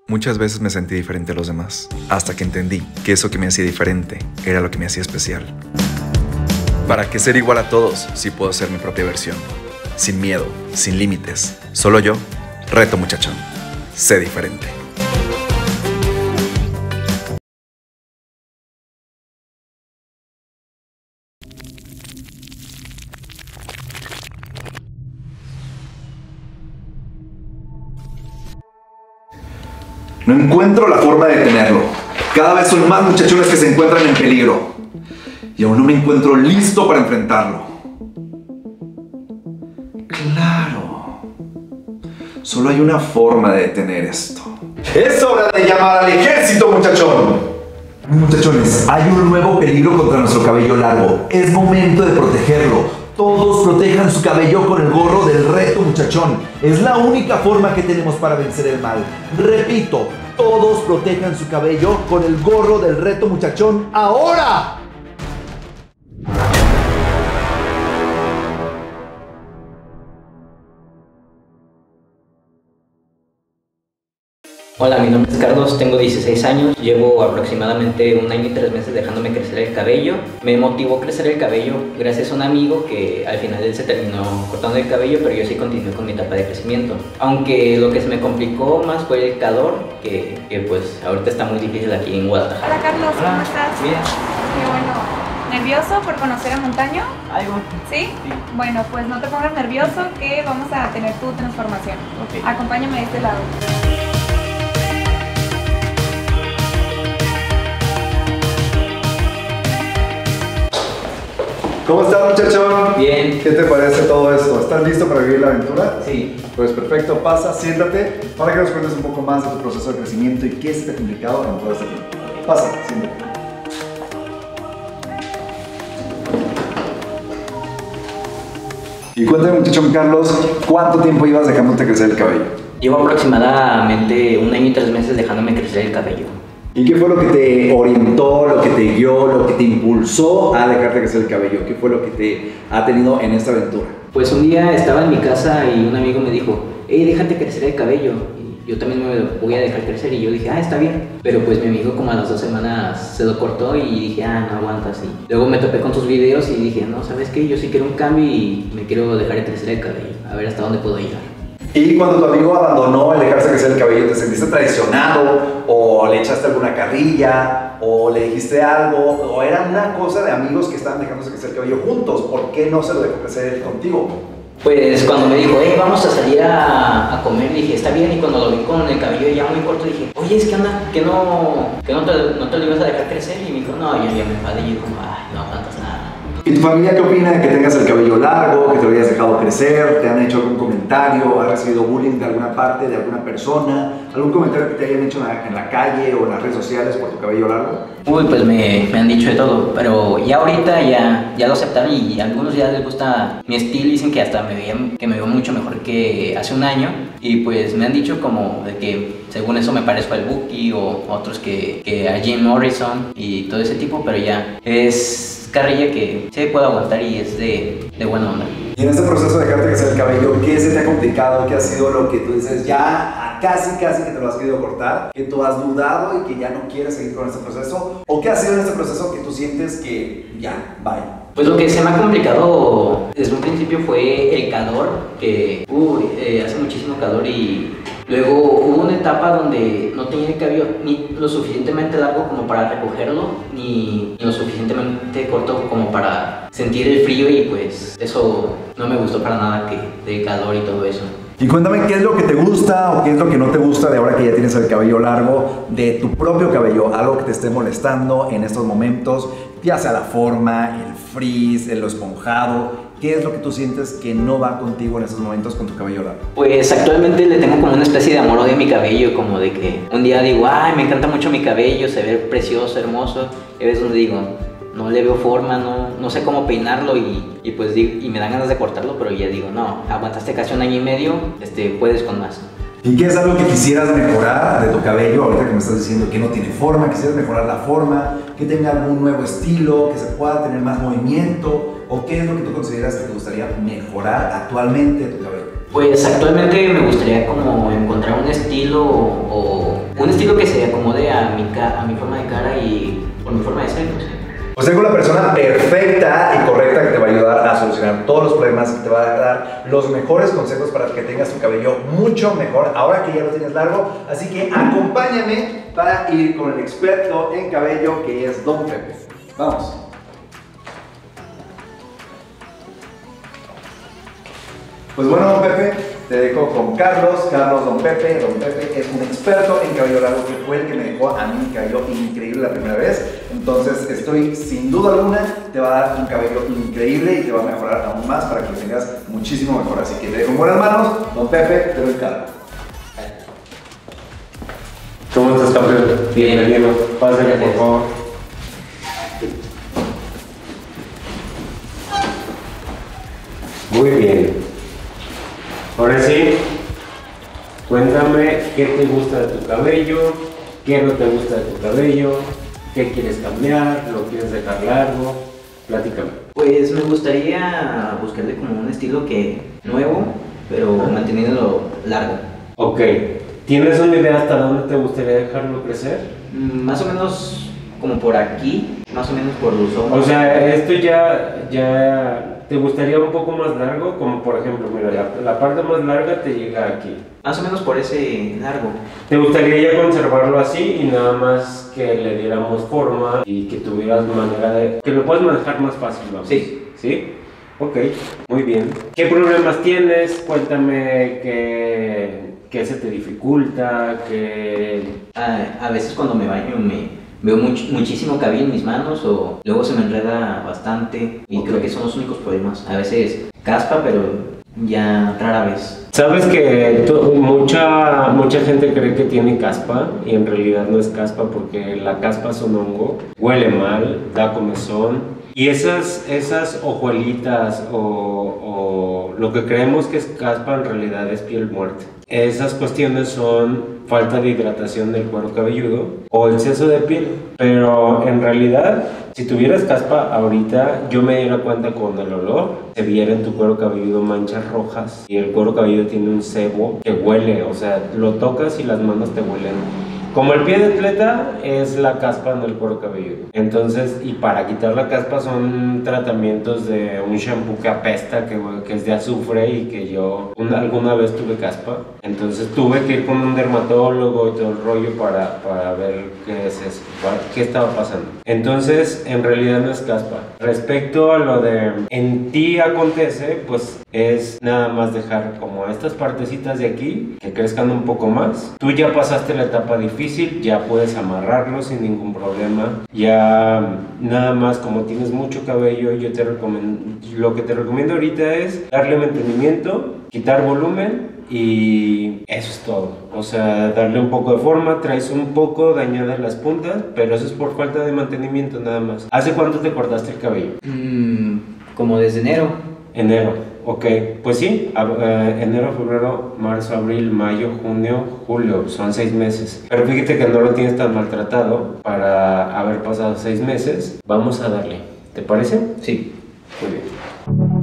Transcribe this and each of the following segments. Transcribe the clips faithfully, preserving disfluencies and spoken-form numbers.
Muchas veces me sentí diferente a los demás, hasta que entendí que eso que me hacía diferente era lo que me hacía especial. ¿Para qué ser igual a todos si puedo ser mi propia versión? Sin miedo, sin límites, solo yo, reto muchachón, sé diferente. No encuentro la forma de detenerlo. Cada vez son más muchachones que se encuentran en peligro. Y aún no me encuentro listo para enfrentarlo. Claro. Solo hay una forma de detener esto. ¡Es hora de llamar al ejército, muchachón! Muchachones, hay un nuevo peligro contra nuestro cabello largo. Es momento de protegerlo. Todos protejan su cabello con el gorro del reto, muchachón. Es la única forma que tenemos para vencer el mal. Repito, todos protejan su cabello con el gorro del reto, muchachón, ¡ahora! Hola, mi nombre es Carlos, tengo dieciséis años, llevo aproximadamente un año y tres meses dejándome crecer el cabello. Me motivó crecer el cabello gracias a un amigo que al final él se terminó cortando el cabello, pero yo sí continué con mi etapa de crecimiento. Aunque lo que se me complicó más fue el calor, que, que pues ahorita está muy difícil aquí en Guadalajara. Hola Carlos, ¿cómo Hola. estás? Bien. Qué bueno. ¿Nervioso por conocer a Montaño? Algo. ¿Sí? Sí. Bueno, pues no te pongas nervioso que vamos a tener tu transformación. Ok. Acompáñame de este lado. ¿Cómo estás, muchachón? Bien. ¿Qué te parece todo esto? ¿Estás listo para vivir la aventura? Sí. Pues perfecto, pasa, siéntate para que nos cuentes un poco más de tu proceso de crecimiento y qué se te ha complicado en todo este tiempo. Pasa, siéntate. Y cuéntame, muchachón Carlos, ¿cuánto tiempo llevas dejándote crecer el cabello? Llevo aproximadamente un año y tres meses dejándome crecer el cabello. ¿Y qué fue lo que te orientó, lo que te guió, lo que te impulsó a dejarte crecer el cabello? ¿Qué fue lo que te ha tenido en esta aventura? Pues un día estaba en mi casa y un amigo me dijo, hey, déjate crecer el cabello. Y yo también me voy a dejar crecer. Y yo dije, ah, está bien. Pero pues mi amigo como a las dos semanas se lo cortó y dije, ah, no aguanta así. Luego me topé con tus videos y dije, no, ¿sabes qué? Yo sí quiero un cambio y me quiero dejar crecer el cabello. A ver hasta dónde puedo llegar. Y cuando tu amigo abandonó el dejarse crecer el cabello, ¿te sentiste traicionado? ¿O le echaste alguna carrilla? ¿O le dijiste algo? ¿O era una cosa de amigos que estaban dejándose crecer el cabello juntos? ¿Por qué no se lo dejó crecer él contigo? Pues cuando me dijo, hey, vamos a salir a, a comer, dije, está bien. Y cuando lo vi con el cabello ya muy corto, dije, oye, es que anda, que no, que no te, no te lo ibas a dejar crecer. Y me dijo, no, yo ya me enfadé. Y yo como, ay, no aguantas nada. ¿Y tu familia qué opina de que tengas el cabello largo, que te lo hayas dejado crecer? ¿Te han hecho algún comentario? ¿Has recibido bullying de alguna parte, de alguna persona? ¿Algún comentario que te hayan hecho en la, en la calle o en las redes sociales por tu cabello largo? Uy, pues me, me han dicho de todo, pero ya ahorita ya, ya lo aceptaron y a algunos ya les gusta mi estilo y dicen que hasta me veía, que me veo mucho mejor que hace un año. Y pues me han dicho como de que según eso me parezco al Buki o otros que, que a Jim Morrison y todo ese tipo, pero ya es carrilla que se puede aguantar y es de, de buena onda. Y en este proceso de dejarte crecer el cabello, ¿qué se te ha complicado? ¿Qué ha sido lo que tú dices ya casi casi que te lo has querido cortar? ¿Que tú has dudado y que ya no quieres seguir con este proceso? ¿O qué ha sido en este proceso que tú sientes que ya, bye? Pues lo que se me ha complicado desde un principio fue el calor, que uy, eh, hace muchísimo calor y luego hubo una etapa donde no tenía el cabello ni lo suficientemente largo como para recogerlo, ni, ni lo suficientemente corto como para sentir el frío y pues eso no me gustó para nada, que del calor y todo eso. Y cuéntame qué es lo que te gusta o qué es lo que no te gusta de ahora que ya tienes el cabello largo, de tu propio cabello, algo que te esté molestando en estos momentos, ya sea la forma, el frizz, el esponjado. ¿Qué es lo que tú sientes que no va contigo en estos momentos con tu cabello largo? Pues actualmente le tengo como una especie de amor-odio a mi cabello, como de que un día digo, ay, me encanta mucho mi cabello, se ve precioso, hermoso, y a veces donde digo, no le veo forma, no, no sé cómo peinarlo y, y pues y me dan ganas de cortarlo, pero ya digo, no, aguantaste casi un año y medio, este, puedes con más. ¿Y qué es algo que quisieras mejorar de tu cabello? Ahorita que me estás diciendo que no tiene forma, quisieras mejorar la forma, que tenga algún nuevo estilo, que se pueda tener más movimiento, o qué es lo que tú consideras que te gustaría mejorar actualmente de tu cabello. Pues actualmente me gustaría como encontrar un estilo o, o Un estilo que se acomode a mi, ca a mi forma de cara y por mi forma de ser, no sé. Pues tengo la persona perfecta y correcta que te va a ayudar a solucionar todos los problemas, que te va a dar los mejores consejos para que tengas tu cabello mucho mejor ahora que ya lo tienes largo. Así que acompáñame para ir con el experto en cabello que es Don Pepe. Vamos. Pues bueno, Don Pepe, te dejo con Carlos. Carlos, Don Pepe. Don Pepe es un experto en cabello largo que fue el que me dejó a mí mi cabello increíble la primera vez. Entonces estoy sin duda alguna, te va a dar un cabello increíble y te va a mejorar aún más para que lo tengas muchísimo mejor. Así que te dejo en buenas manos. Don Pepe, te doy cargo. ¿Cómo estás, campeón? Bienvenido. Pásale, por favor. Muy bien. Ahora sí, cuéntame qué te gusta de tu cabello, qué no te gusta de tu cabello, qué quieres cambiar, lo quieres dejar largo, platícame. Pues me gustaría buscarle como un estilo que nuevo, pero manteniéndolo largo. Ok, ¿tienes una idea hasta dónde te gustaría dejarlo crecer? Mm, Más o menos como por aquí, más o menos por los hombros. O sea, esto ya, ya te gustaría un poco más largo, como por ejemplo, mira, la, la parte más larga te llega aquí. Más o menos por ese largo. ¿Te gustaría ya conservarlo así y nada más que le diéramos forma y que tuvieras manera de... que lo puedas manejar más fácil, vamos? Sí. ¿Sí? Ok, muy bien. ¿Qué problemas tienes? Cuéntame qué, qué se te dificulta, qué... A, a veces cuando me baño me veo much, muchísimo cabello en mis manos o luego se me enreda bastante y Okay. creo que son los únicos problemas. A veces caspa, pero ya rara vez. Sabes que to- mucha, mucha gente cree que tiene caspa y en realidad no es caspa porque la caspa es un hongo, huele mal, da comezón y esas, esas hojuelitas o, o lo que creemos que es caspa en realidad es piel muerta. Esas cuestiones son falta de hidratación del cuero cabelludo o exceso de piel, pero en realidad si tuvieras caspa ahorita yo me diera cuenta con el olor, se viera en tu cuero cabelludo manchas rojas y el cuero cabelludo tiene un sebo que huele, o sea, lo tocas y las manos te huelen. Como el pie de atleta es la caspa en el cuero cabelludo. Entonces, y para quitar la caspa son tratamientos de un shampoo que apesta, que, que es de azufre y que yo una, alguna vez tuve caspa. Entonces tuve que ir con un dermatólogo y todo el rollo para, para ver qué es eso, para, qué estaba pasando. Entonces, en realidad no es caspa. Respecto a lo de en ti acontece, pues es nada más dejar como estas partecitas de aquí que crezcan un poco más. Tú ya pasaste la etapa difícil, ya puedes amarrarlo sin ningún problema. Ya nada más como tienes mucho cabello, yo te recomiendo, lo que te recomiendo ahorita es darle mantenimiento, quitar volumen y eso es todo. O sea, darle un poco de forma, traes un poco dañadas las puntas, pero eso es por falta de mantenimiento nada más. ¿Hace cuánto te cortaste el cabello? Mm, como desde enero. Enero, ok, pues sí, a, eh, enero, febrero, marzo, abril, mayo, junio, julio, son seis meses. Pero fíjate que no lo tienes tan maltratado para haber pasado seis meses. Vamos a darle, ¿te parece? Sí. Muy bien.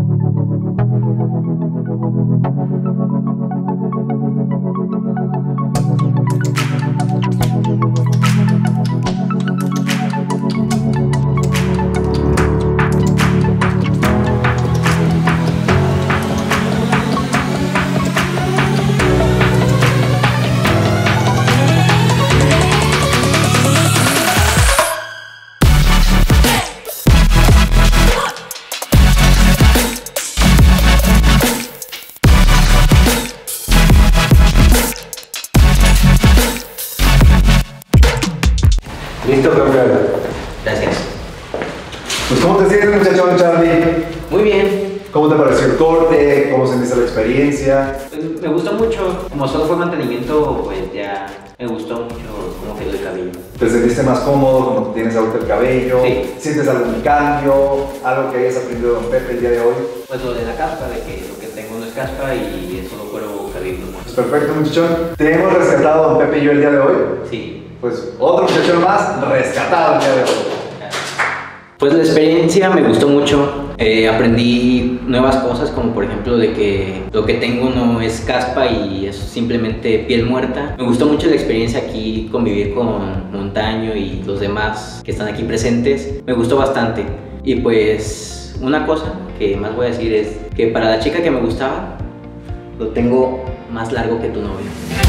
Listo, campeón. Gracias. Pues ¿cómo te sientes, muchachón, Charlie? Muy bien. ¿Cómo te pareció el corte? ¿Cómo sentiste la experiencia? Pues, me gustó mucho. Como solo fue mantenimiento, pues ya me gustó mucho cómo quedó el cabello. ¿Te sentiste más cómodo como tienes ahorita el cabello? Sí. ¿Sientes algún cambio? ¿Algo que hayas aprendido de Don Pepe el día de hoy? Pues lo de la caspa, de que lo que tengo no es caspa y es solo cuero cabelludo. Pues perfecto, muchachón. Te hemos rescatado a Don Pepe y yo el día de hoy. Sí. Pues otro muchachón más rescatado el día de hoy. Pues la experiencia me gustó mucho. Eh, aprendí nuevas cosas, como por ejemplo de que lo que tengo no es caspa y es simplemente piel muerta. Me gustó mucho la experiencia aquí, convivir con Montaño y los demás que están aquí presentes. Me gustó bastante. Y pues una cosa que más voy a decir es que para la chica que me gustaba, lo tengo más largo que tu novio.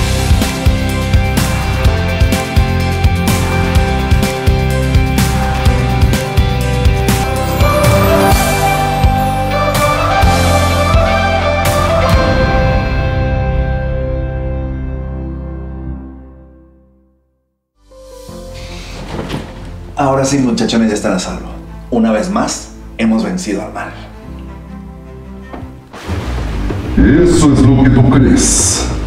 Ahora sí, muchachones, ya están a salvo. Una vez más, hemos vencido al mal. Eso es lo que tú crees.